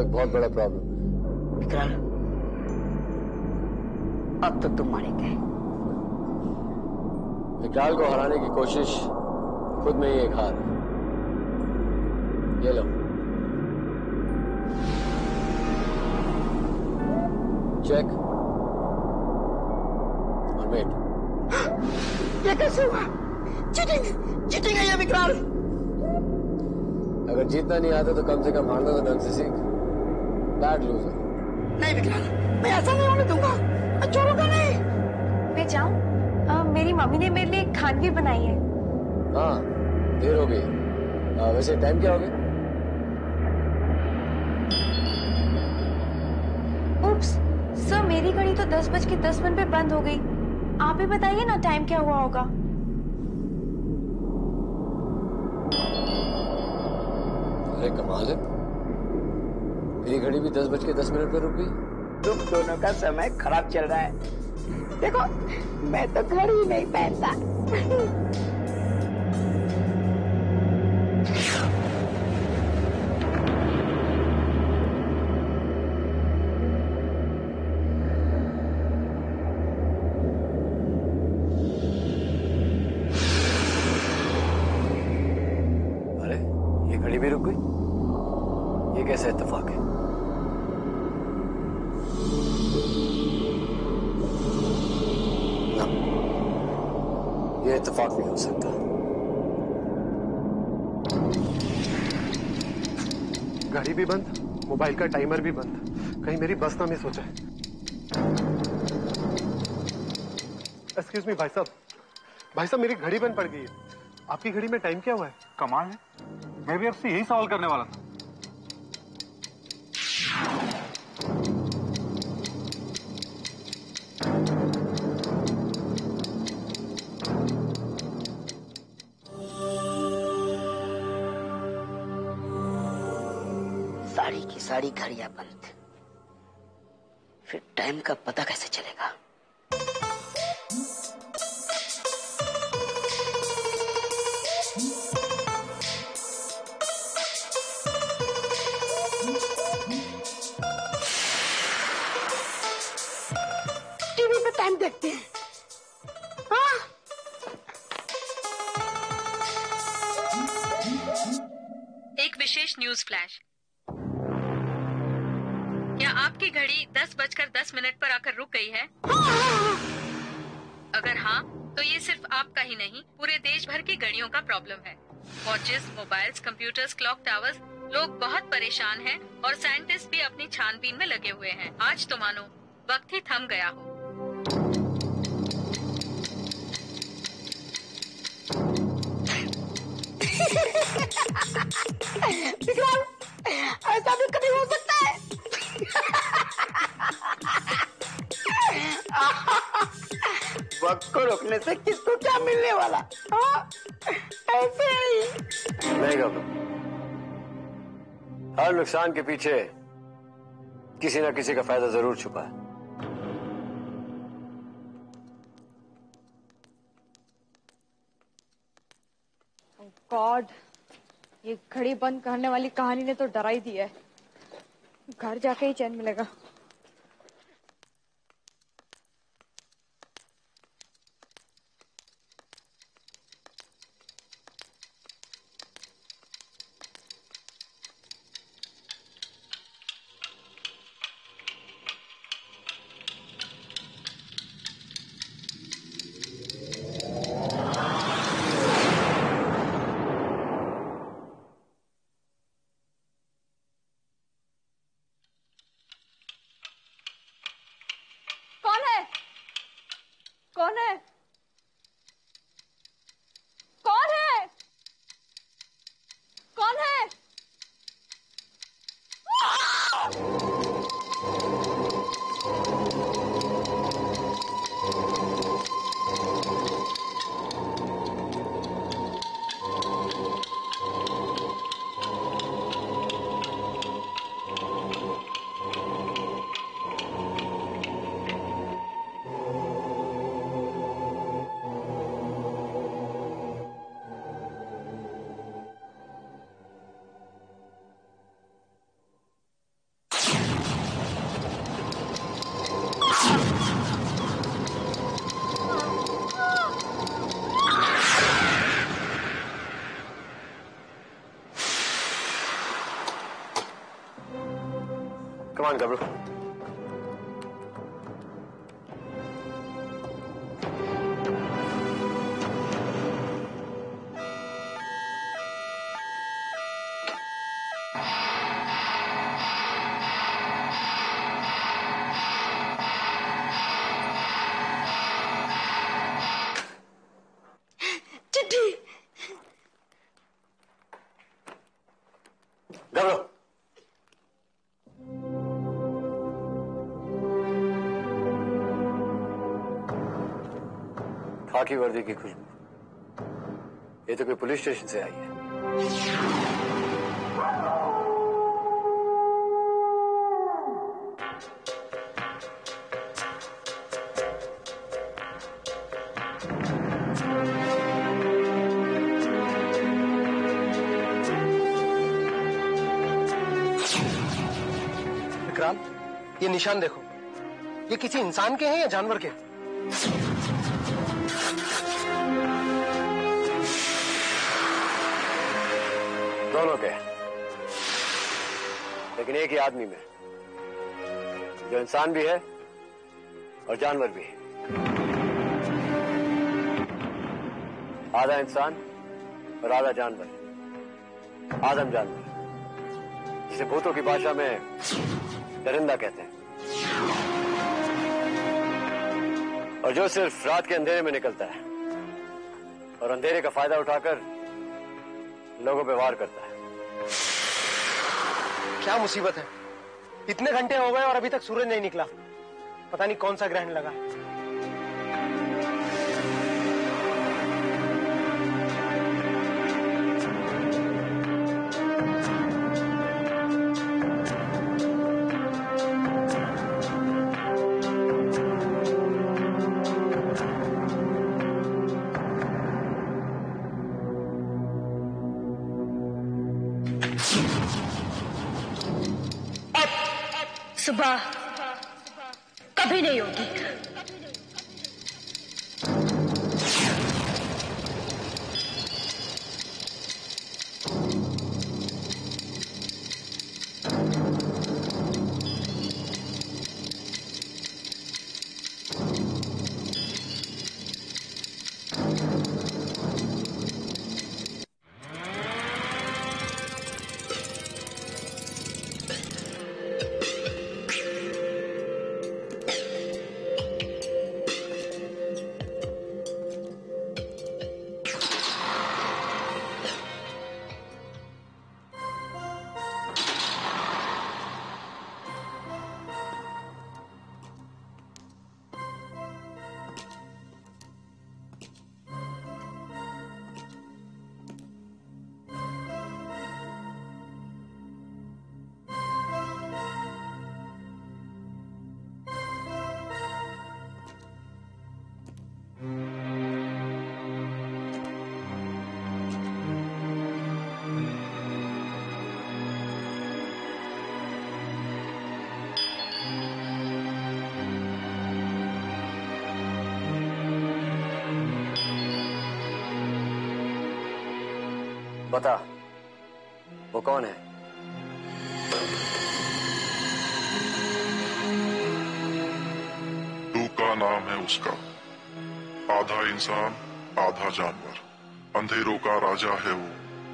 बहुत बड़ा प्रॉब्लम। विकराल, अब तो तुम मारे गए। विकराल को हराने की कोशिश खुद में ही एक हार है। ये लो, चेक और वेट। ये कैसे हुआ? चीटिंग, चीटिंग है ये विकराल। अगर जीतना नहीं आता तो कम से कम हारना तो ढंग से सीख। Bad loser. नहीं विकराल, मैं ऐसा नहीं होने दूंगा, मैं छोड़ूंगा नहीं। मैं जाऊं? मेरी मम्मी ने मेरे लिए खानवी बनाई है। हाँ, देर हो गई। वैसे टाइम क्या हो गया? उप्स, सर मेरी घड़ी तो 10:10 पे बंद हो गई। आप ही बताइए ना टाइम क्या हुआ होगा। अरे कमाल है, मेरी घड़ी भी 10:10 पर रुक गई। तुम दोनों का समय खराब चल रहा है। देखो, मैं तो घड़ी नहीं पहनता। अरे ये घड़ी भी रुक गई, ये कैसा इत्तेफाक है? ये इत्तेफाक नहीं हो सकता। घड़ी भी बंद, मोबाइल का टाइमर भी बंद। कहीं मेरी बस ना मिस हो जाए। एक्सक्यूज मी भाई साहब, भाई साहब मेरी घड़ी बंद पड़ गई है। आपकी घड़ी में टाइम क्या हुआ है? कमाल है, मैं भी आपसे यही सवाल करने वाला था। सारी की सारी घड़ियां बंद, फिर टाइम का पता कैसे चलेगा? टीवी पे टाइम देखते हैं। हाँ? एक विशेष न्यूज फ्लैश। क्या आपकी घड़ी 10:10 पर आकर रुक गई है? अगर हाँ, तो ये सिर्फ आपका ही नहीं, पूरे देश भर की घड़ियों का प्रॉब्लम है। Watches, mobiles, computers, clock towers, लोग बहुत परेशान हैं और साइंटिस्ट भी अपनी छानबीन में लगे हुए हैं। आज तो मानो वक्त ही थम गया हो। विकराल, ऐसा भी कभी हो सकता है? वक्त को रोकने से किसको क्या मिलने वाला? हाँ? ऐसे ही। नहीं घबरा, हर नुकसान के पीछे किसी ना किसी का फायदा जरूर छुपा है। गॉड, ये घड़ी बंद करने वाली कहानी ने तो डरा ही दिया है। घर जाके ही चैन मिलेगा। कमान गबरू। चिट्ठी। गबरू। खाकी वर्दी की खुशबू, ये तो कोई पुलिस स्टेशन से आई है। विक्रांत, ये निशान देखो, ये किसी इंसान के हैं या जानवर के? दोनों के, लेकिन एक ही आदमी में, जो इंसान भी है और जानवर भी है। आधा इंसान और आधा जानवर, आदम जानवर, जिसे भूतों की भाषा में दरिंदा कहते हैं, और जो सिर्फ रात के अंधेरे में निकलता है और अंधेरे का फायदा उठाकर लोगों पे वार करता है। क्या मुसीबत है, इतने घंटे हो गए और अभी तक सूरज नहीं निकला। पता नहीं कौन सा ग्रहण लगा है। सुबह कभी नहीं होगी। बता, वो कौन है? का नाम है उसका, आधा इंसान आधा जानवर, अंधेरों का राजा है वो।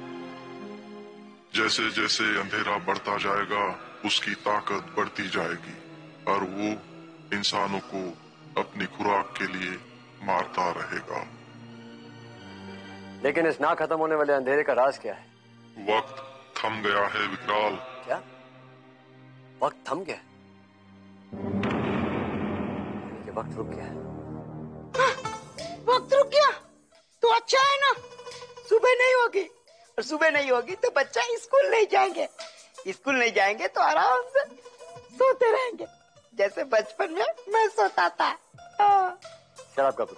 जैसे जैसे अंधेरा बढ़ता जाएगा उसकी ताकत बढ़ती जाएगी और वो इंसानों को अपनी खुराक के लिए मारता रहेगा। लेकिन इस ना खत्म होने वाले अंधेरे का राज क्या है? वक्त थम गया है विकराल। क्या? वक्त थम गया? ये वक्त रुक गया है। वक्त रुक गया तो अच्छा है ना, सुबह नहीं होगी, और सुबह नहीं होगी तो बच्चा स्कूल नहीं जाएंगे, स्कूल नहीं जाएंगे तो आराम से सोते रहेंगे जैसे बचपन में मैं सोता था। शराब कपूर,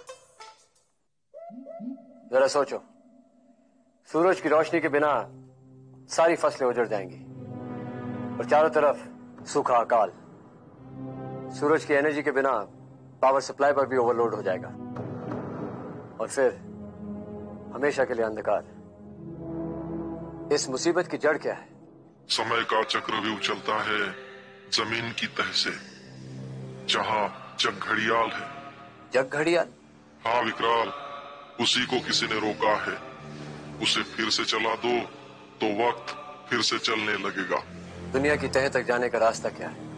जरा सोचो, सूरज की रोशनी के बिना सारी फसलें उजड़ जाएंगी और चारों तरफ सूखा अकाल। सूरज की एनर्जी के बिना पावर सप्लाई पर भी ओवरलोड हो जाएगा और फिर हमेशा के लिए अंधकार। इस मुसीबत की जड़ क्या है? समय का चक्रव्यूह चलता है जमीन की तह से, जहां जग घड़ियाल है। जग घड़ियाल? हाँ विकराल, उसी को किसी ने रोका है। उसे फिर से चला दो तो वक्त फिर से चलने लगेगा। दुनिया की तह तक जाने का रास्ता क्या है?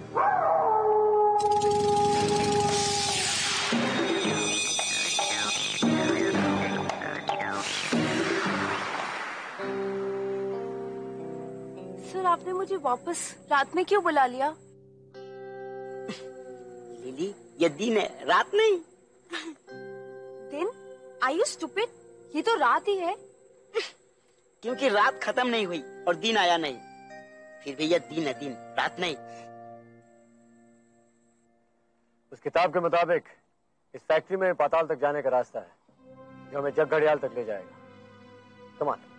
सर, आपने मुझे वापस रात में क्यों बुला लिया? लिली, ये दिन है, रात नहीं। दिन? Are you stupid? ये तो रात ही है। क्योंकि रात खत्म नहीं हुई और दिन आया नहीं, फिर भी यह दिन है, दिन, रात नहीं। उस किताब के मुताबिक इस फैक्ट्री में पाताल तक जाने का रास्ता है जो हमें जग घड़ियाल तक ले जाएगा। Come on.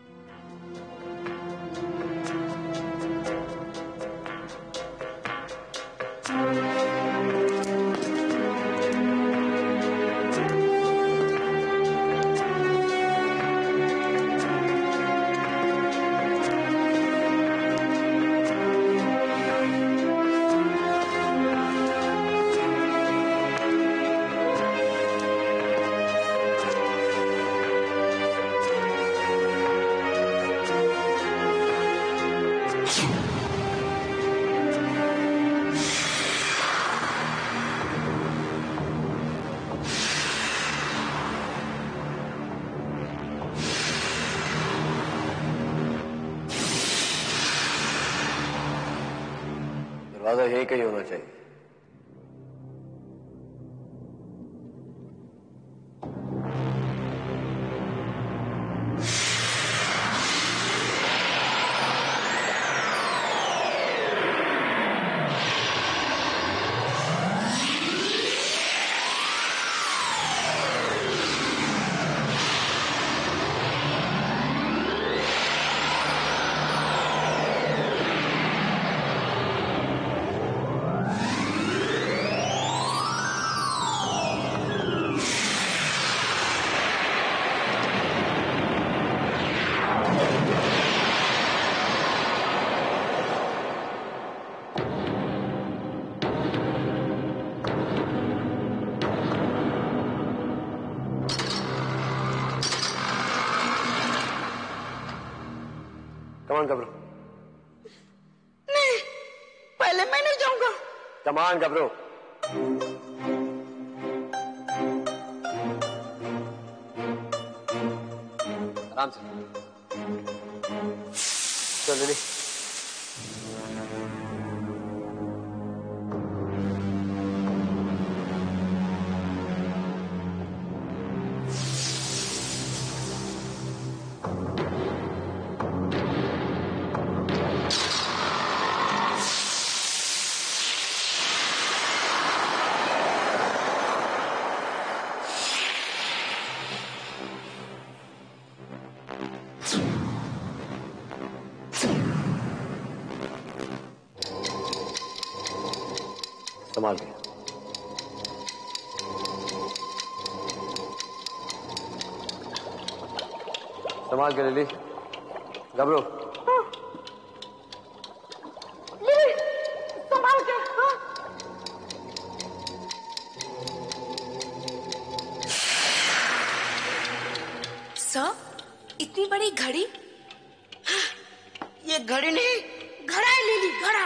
दरवाजा यही कहीं होना चाहिए। कमान घबरो। नहीं, पहले मैं नहीं जाऊंगा। कमान घबरो। आराम से। चल लिली। संभाल के। संभाल के लिली। घबरो। संभाल के। हाँ? सर, इतनी बड़ी घड़ी? ये घड़ी नहीं, घड़ा है लिली, घड़ा।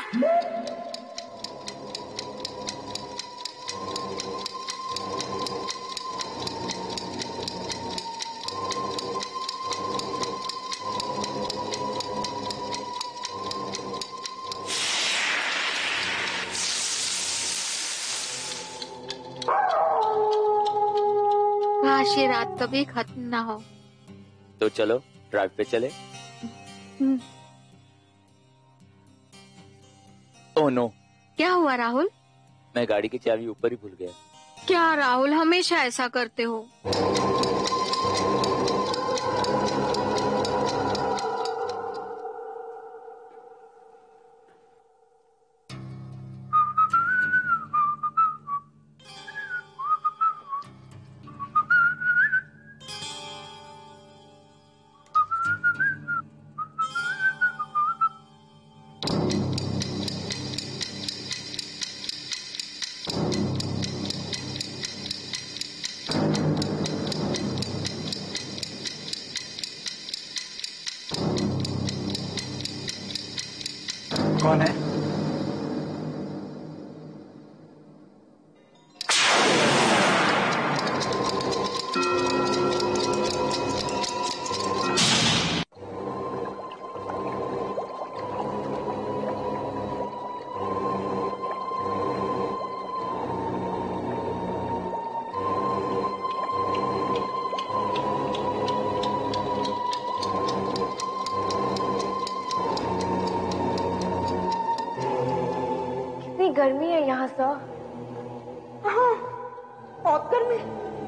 काश ये रात कभी खत्म ना हो। तो चलो ड्राइव पे चले। Oh no. क्या हुआ राहुल? मैं गाड़ी की चाबी ऊपर ही भूल गया। क्या राहुल, हमेशा ऐसा करते हो? कौन है? गर्मी है यहाँ सर। हाँ, बहुत गर्मी।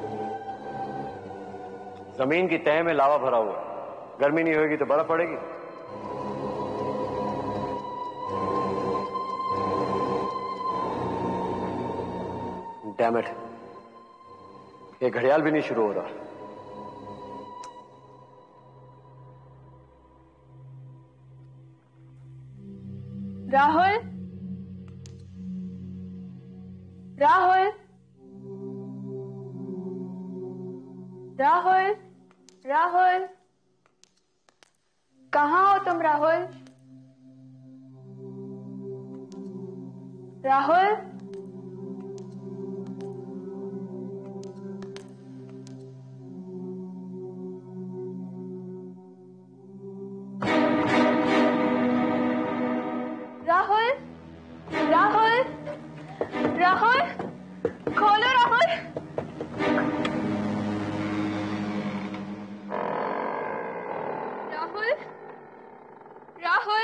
जमीन की तह में लावा भरा हुआ, गर्मी नहीं होगी तो बर्फ पड़ेगी। डैम इट, ये घड़ियाल भी नहीं शुरू हो रहा। राहुल, राहुल, राहुल, राहुल, कहाँ हो तुम राहुल? राहुल, राहुल, राहुल, राहुल, खोलो राहुल। राहुल, राहुल,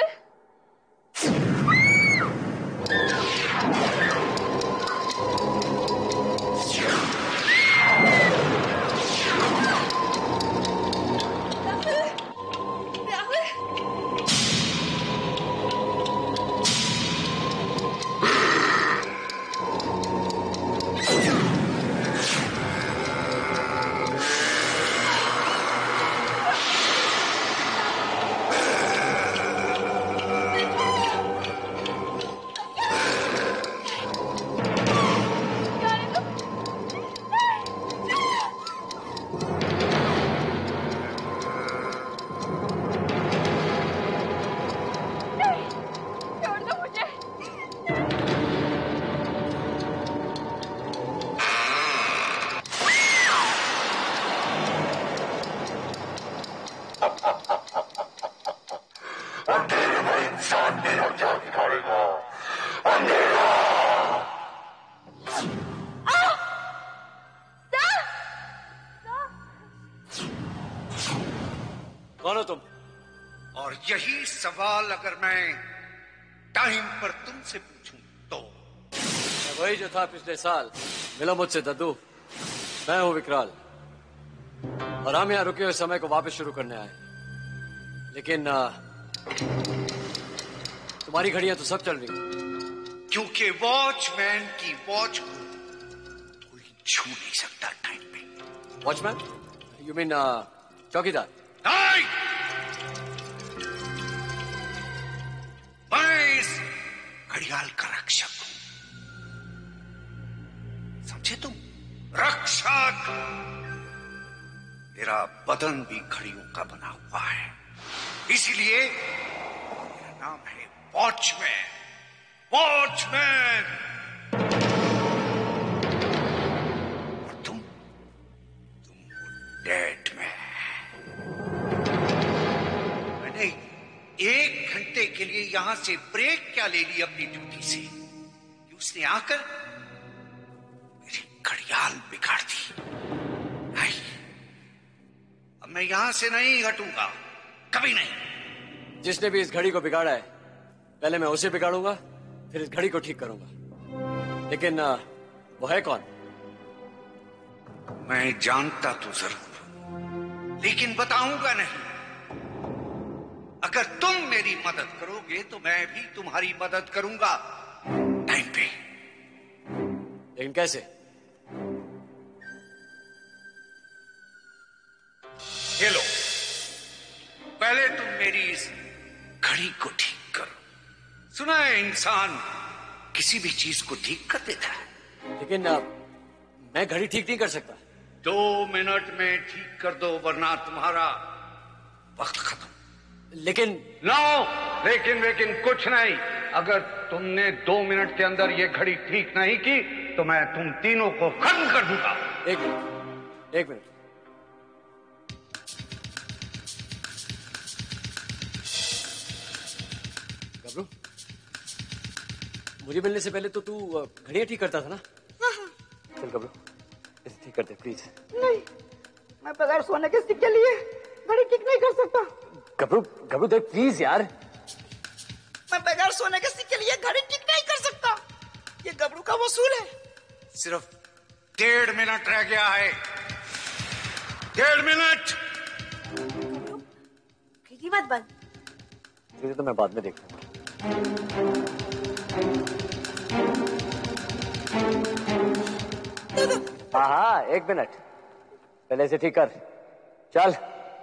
कौन हो तुम? और यही सवाल अगर मैं टाइम पर तुमसे पूछूं तो? मैं वही जो था पिछले साल। मिलो मुझसे दद्दू, मैं हूं विकराल और हम यहाँ रुके हुए समय को वापस शुरू करने आए। लेकिन तुम्हारी घड़ियां तो सब चल रही, क्योंकि वॉचमैन की वॉच को कोई छू नहीं सकता टाइम पे। वॉचमैन? यू मीन चौकीदार? नहीं, मैं इस घड़ियाल का रक्षक हूं, समझे तुम? रक्षक। मेरा बदन भी घड़ियों का बना हुआ है, इसीलिए मेरा नाम है वॉचमैन। वॉचमैन। और तुम हो डेड मैन। मैंने 1 घंटे के लिए यहां से ब्रेक क्या ले ली अपनी ड्यूटी से कि उसने आकर मेरी घड़ियाल बिगाड़ दी। नहीं, अब मैं यहां से नहीं हटूंगा, कभी नहीं। जिसने भी इस घड़ी को बिगाड़ा है, पहले मैं उसे बिगाड़ूंगा, फिर इस घड़ी को ठीक करूंगा। लेकिन वो है कौन? मैं जानता तो जरूर, लेकिन बताऊंगा नहीं। अगर तुम मेरी मदद करोगे तो मैं भी तुम्हारी मदद करूंगा टाइम पे। लेकिन कैसे? ये लो, पहले तुम मेरी इस घड़ी को ठीक करो। सुना है इंसान किसी भी चीज को ठीक कर देता है, लेकिन मैं घड़ी ठीक नहीं कर सकता। 2 मिनट में ठीक कर दो, वरना तुम्हारा वक्त खत्म। लेकिन नो, लेकिन कुछ नहीं। अगर तुमने 2 मिनट के अंदर ये घड़ी ठीक नहीं की तो मैं तुम तीनों को खत्म कर दूंगा। एक मिनट। गबरू, मुझे मिलने से पहले तो तू घड़ियां ठीक करता था ना? चल गबरू, इसे ठीक कर दे प्लीज। नहीं, मैं बगैर सोने के सिक्के लिए घड़ी ठीक नहीं कर सकता। गबरू देख प्लीज यार। मैं बगैर सोने के सिक्के लिए घड़ी ठीक नहीं कर सकता। ये गबरू का वसूल है। सिर्फ 1.5 मिनट रह गया है। 1.5 मिनट। खिड़की मत बंद। तुझे तो मैं बाद में देखूंगा। हाँ 1 मिनट, पहले से ठीक कर। चल।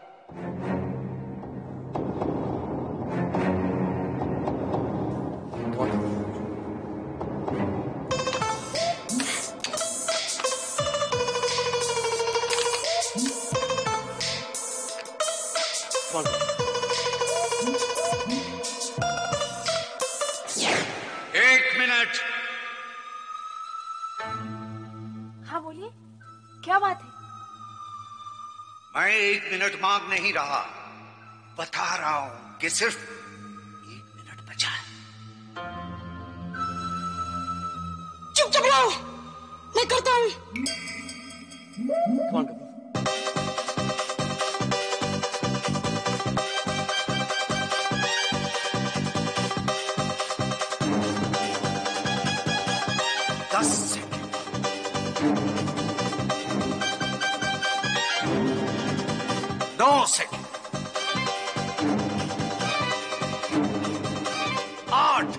हाँ बोलिए, क्या बात है? मैं 1 मिनट मांग नहीं रहा, बता रहा हूं कि सिर्फ 1 मिनट बचा है। चुप रहो, मैं करता हूं। कौन कर? 10 सेकंड। 9 सेकंड। 8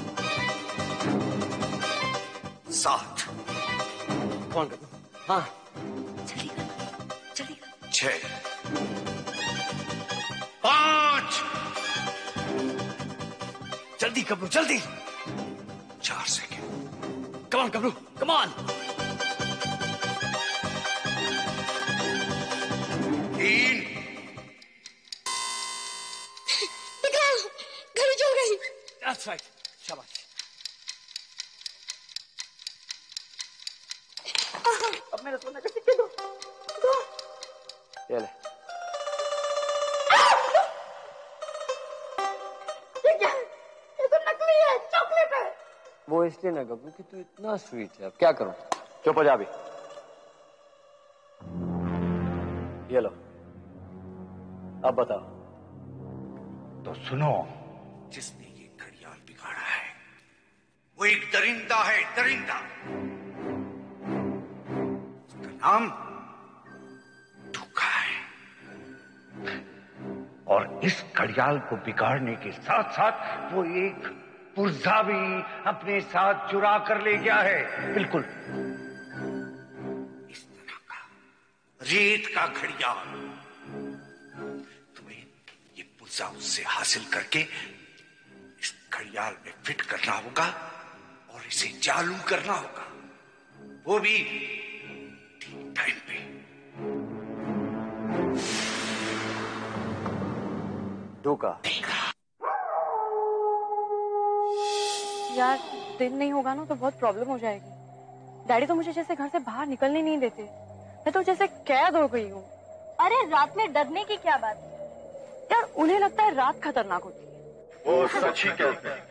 7। कौन कर? हाँ जल्दी कर। 6 5। जल्दी गबरू जल्दी। 4 second. Come on Gabru, come on. 3। घड़ी जल गई। That's right, शाबाश। अब मेरे सोने के सिक्के दो। ये ले। ये क्या है? ये तो नकली है, चॉकलेट है। वो इसलिए ना गबरू कि तू इतना स्वीट है। अब क्या करूं? चुप हो जा अभी। ये लो, अब बताओ। तो सुनो, जिसने ये घड़ियाल बिगाड़ा है वो एक दरिंदा है, दरिंदा। उसका नाम धोखा है। और इस घड़ियाल को बिगाड़ने के साथ साथ वो एक पुर्जा भी अपने साथ चुरा कर ले गया है। बिल्कुल इस तरह का रेत का घड़ियाल। तुम्हें ये पुर्जा उससे हासिल करके इस घड़ियाल में फिट करना होगा और इसे चालू करना होगा, वो भी ठीक टाइम पे। धोखा यार, दिन नहीं होगा ना तो बहुत प्रॉब्लम हो जाएगी। डैडी तो मुझे जैसे घर से बाहर निकलने नहीं देते। मैं तो जैसे कैद हो गई हूँ। अरे रात में डरने की क्या बात? यार उन्हें लगता है रात खतरनाक होती है। वो सच ही कहते हैं।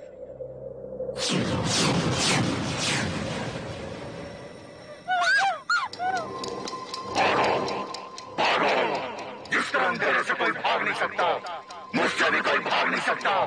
जिसका अंधेरे से कोई भाग नहीं सकता, मुझसे भी कोई भाग नहीं सकता।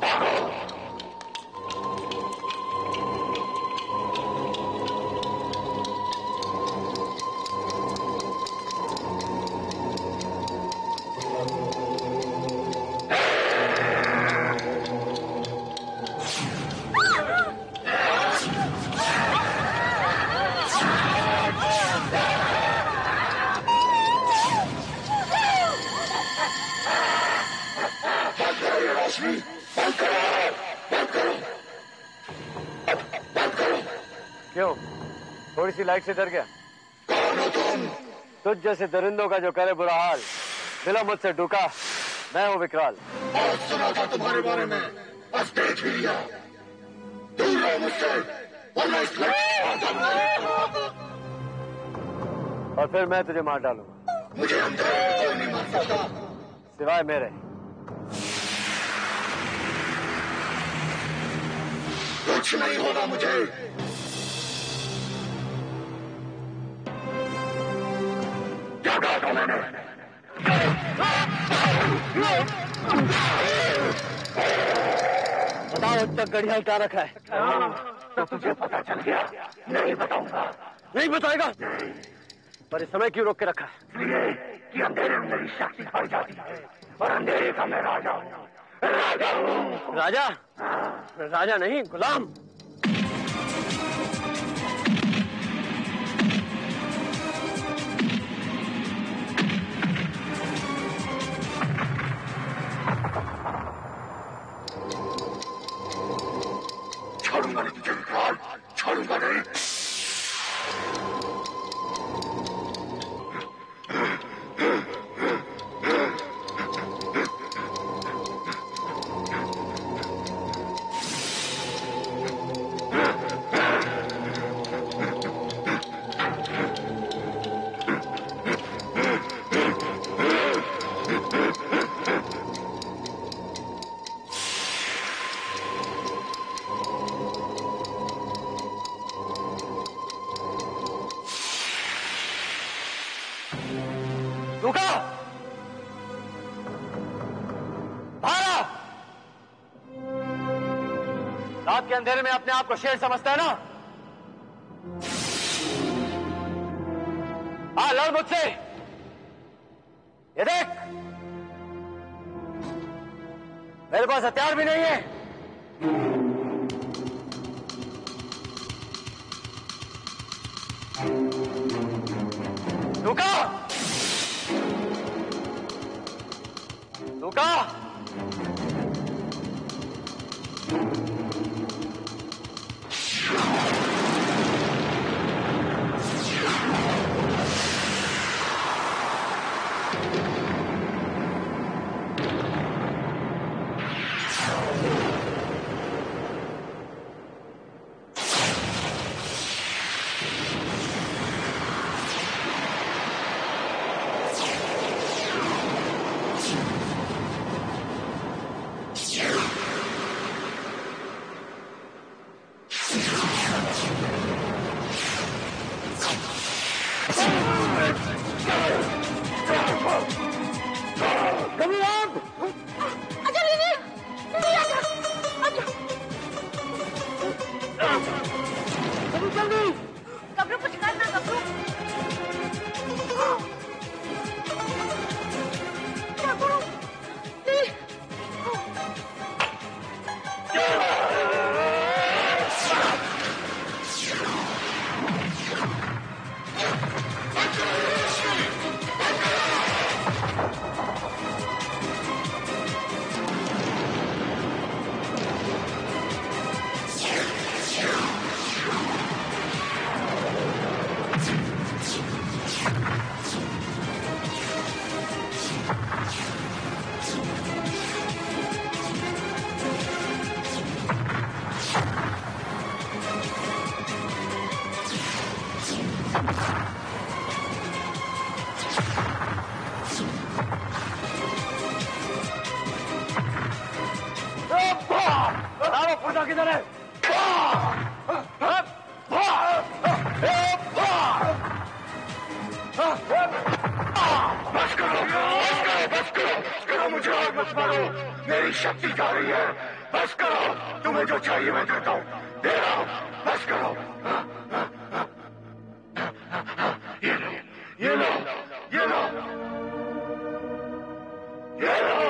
क्यों? थोड़ी सी लाइट से डर गया? तुझ जैसे दरिंदों का जो करे बुरा हाल, मिला मुझसे धोखा मैं हूं विकराल। बहुत सुना था तुम्हारे बारे में, बस देख ही लिया। दूर रहो मुझसे, वरना इस और फिर मैं तुझे मार डालूंगा। मुझे अंधेरे में कोई नहीं मार सकता सिवाय मेरे। कुछ नहीं होगा मुझे। क्या कहा था मैंने? बताओ अब तक गड़िया उतार रखा है? तो तुझे पता चल गया। नहीं बताऊंगा। नहीं बताएगा? पर इस समय क्यों रोक के रखा है? इसलिए कि अंधेरे में मेरी शक्ति बढ़ जाती है और अंधेरे का मैं राजा हूँ। राजा हूँ। राजा? राजा नहीं, गुलाम। छोड़ूंगा नहीं तुझे विकराल, छोड़ूंगा नहीं। रुका! भागा! रात के अंधेरे में अपने आप को शेर समझता है ना? हाँ, लड़ मुझसे। ये देख, मेरे पास हथियार भी नहीं है। रुका! रुका! किधर है? बस करो, बस करो, मुझे और मत मारो, मेरी शक्ति जा रही है। बस करो, तुम्हें जो चाहिए मैं देता हूँ, दे रहा हूँ, बस करो। ये लो, ये लो, ये लो, ये लो।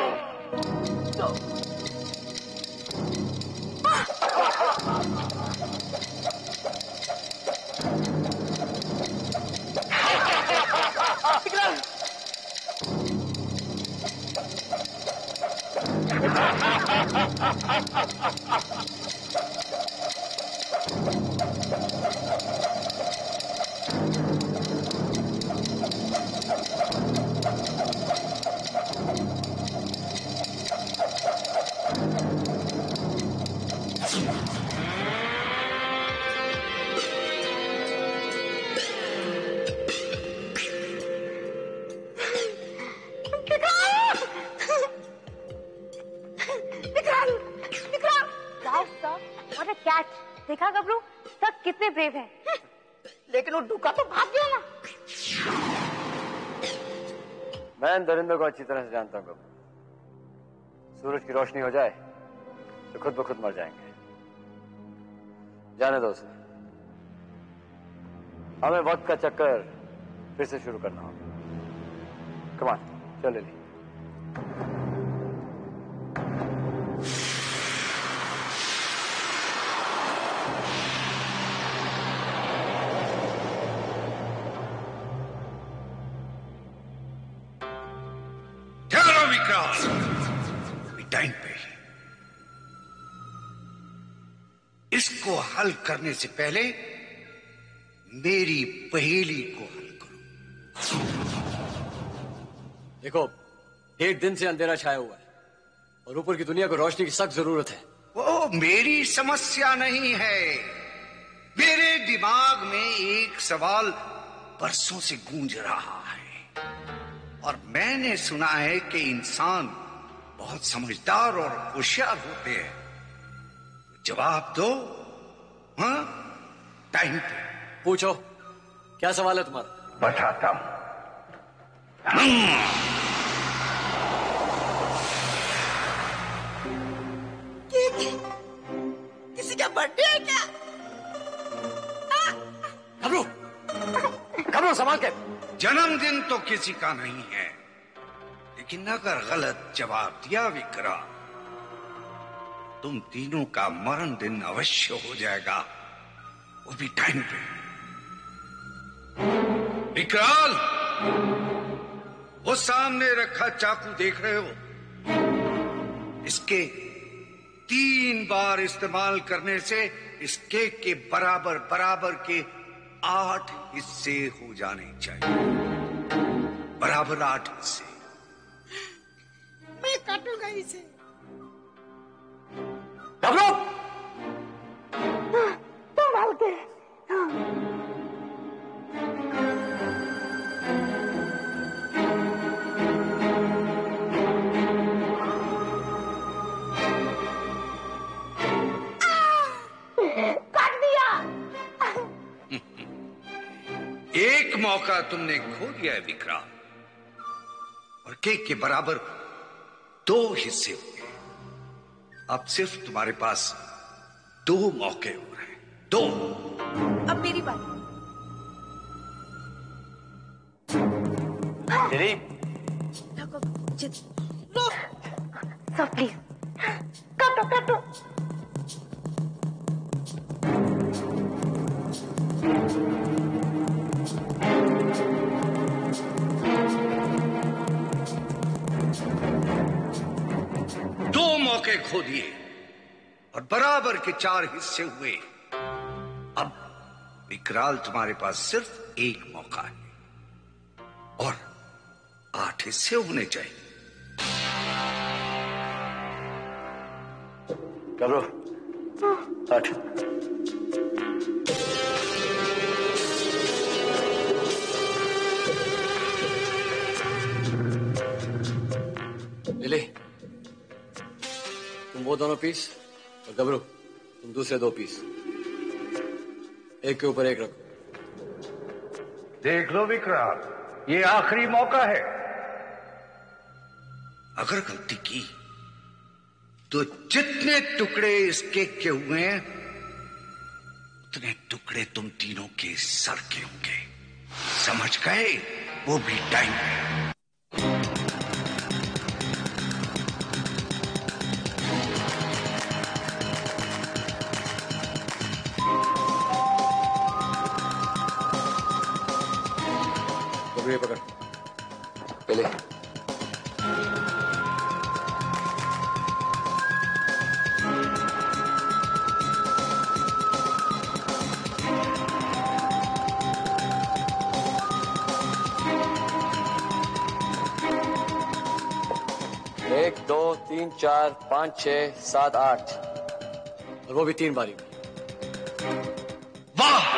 देखा गबरू, सब कितने ब्रेव हैं। लेकिन वो डूका तो भाग गया ना। मैं इन दरिंदों को अच्छी तरह से जानता हूँ। सूरज की रोशनी हो जाए तो खुद ब खुद मर जाएंगे। जाने दो उसे। हमें वक्त का चक्कर फिर से शुरू करना होगा। कमान, चल लिली। ठहरो विक्रांत, टाइम पे। इसको हल करने से पहले मेरी पहेली को हल करो। देखो, 1 दिन से अंधेरा छाया हुआ है और ऊपर की दुनिया को रोशनी की सख्त जरूरत है। वो मेरी समस्या नहीं है। मेरे दिमाग में एक सवाल बरसों से गूंज रहा है और मैंने सुना है कि इंसान बहुत समझदार और होशियार होते हैं। जवाब दो। हाँ, टाइम पे। पूछो, क्या सवाल है तुम्हारा? बताता हूं। किसी का बर्थडे है क्या? घबरू, घबरू, संभाल के। जन्मदिन तो किसी का नहीं है, लेकिन अगर गलत जवाब दिया विक्रांत, तुम तीनों का मरण दिन अवश्य हो जाएगा, वो भी टाइम पे। विकराल, वो सामने रखा चाकू देख रहे हो? इसके 3 बार इस्तेमाल करने से इस केक के बराबर बराबर के 8 हिस्से हो जाने चाहिए। बराबर 8 हिस्से। मैं काटूंगा इसे। घबरू, संभाल के। काट दिया। एक मौका तुमने खो दिया है विक्रांत, और केक के बराबर 2 हिस्से हो गए। अब सिर्फ तुम्हारे पास 2 मौके हो रहे हैं। 2। अब मेरी बात। लिली, सब प्लीज काटो काटो। दो मौके खो दिए और बराबर के 4 हिस्से हुए। अब विकराल, तुम्हारे पास सिर्फ 1 मौका है और 8 हिस्से होने चाहिए। घबरू, हट। लिली, तुम वो दोनों पीस और घबरू तुम दूसरे 2 पीस, एक के ऊपर एक रखो। देख लो विक्रांत, ये आखिरी मौका है। अगर गलती की तो जितने टुकड़े इस केक के हुए हैं, उतने टुकड़े तुम तीनों के सर के होंगे। समझ गए? वो भी टाइम पे। ये पकड़, पहले। एक, 2, 3, 4, 5, 6, 7, 8 और वो भी 3 बारी में। वाह,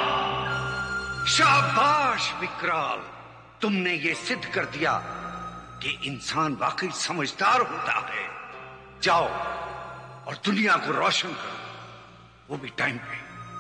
शाबाश विकराल, तुमने ये सिद्ध कर दिया कि इंसान वाकई समझदार होता है। जाओ और दुनिया को रोशन करो, वो भी टाइम पे।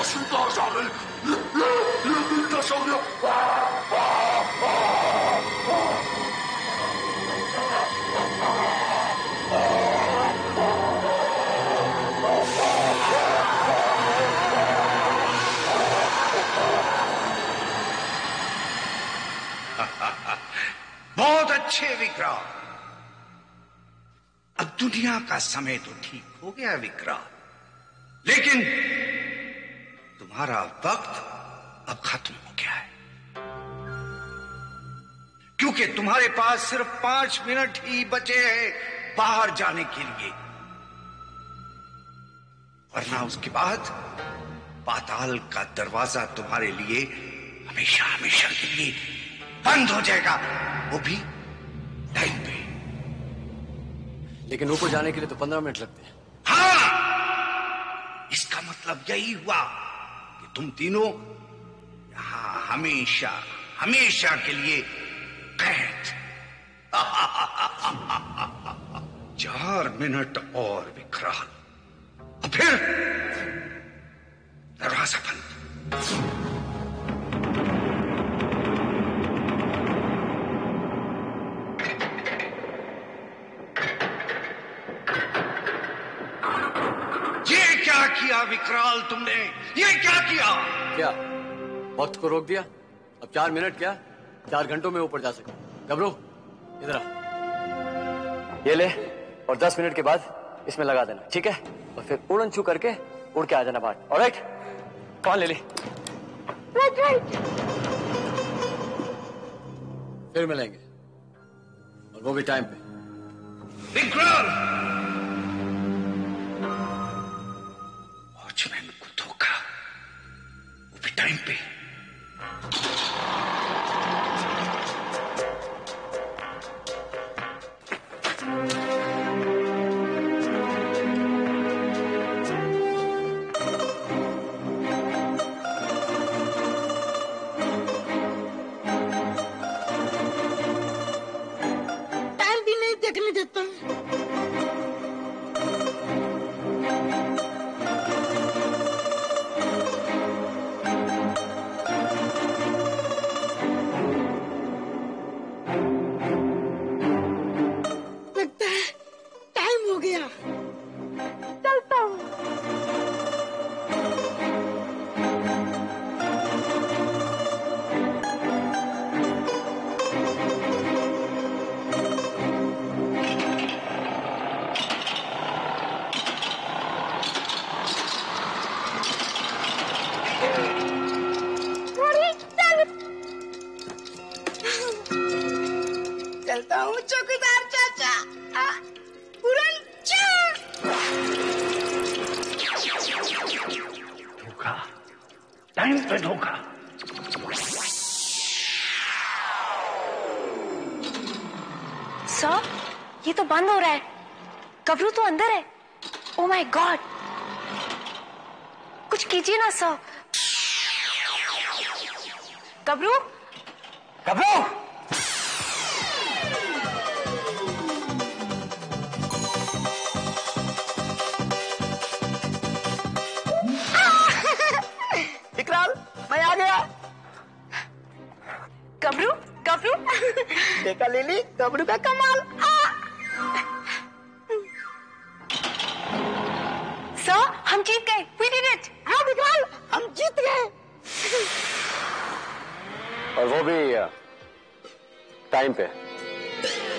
स्वीकार शामिल, ये निर्देश हो गया। बहुत अच्छे विक्रांत, अब दुनिया का समय तो ठीक हो गया विक्रांत, लेकिन तुम्हारा वक्त अब खत्म हो गया है, क्योंकि तुम्हारे पास सिर्फ 5 मिनट ही बचे हैं बाहर जाने के लिए, वरना उसके बाद पाताल का दरवाजा तुम्हारे लिए हमेशा हमेशा के लिए बंद हो जाएगा, वो भी टाइम पे। लेकिन ऊपर जाने के लिए तो 15 मिनट लगते हैं। हाँ, इसका मतलब यही हुआ कि तुम तीनों यहां हमेशा हमेशा के लिए कैद। 4 मिनट और विक्रांत, फिर दरवाजा बंद। क्या किया विकराल तुमने, ये क्या किया? क्या वक्त को रोक दिया? अब 4 मिनट क्या 4 घंटों में ऊपर जा सके। गबरू इधर आ, ये ले और 10 मिनट के बाद इसमें लगा देना, ठीक है? और फिर उड़न छू करके उड़ के आ जाना बाहर। ऑलराइट, कौन ले ली? राइट। फिर मिलेंगे, और वो भी टाइम पे। विक्राल, वॉचमैन को धोखा, वो भी टाइम पे। टाइम भी नहीं देखने देता। लगता है टाइम हो गया, चलता हूँ। चलता हूँ चौकीदार चाचा। उड़न धोखा, टाइम पे धोखा। सर, ये तो बंद हो रहा है। गबरू तो अंदर है। ओ माय गॉड, कुछ कीजिए ना सर। गबरू, गबरू, विकराल, मैं आ गया। गबरू, गबरू। देखा लिली, गबरू का कमाल। सर, हम जीत गए। We did it. हाँ विकराल, हम जीत गए। और वो भी टाइम पे।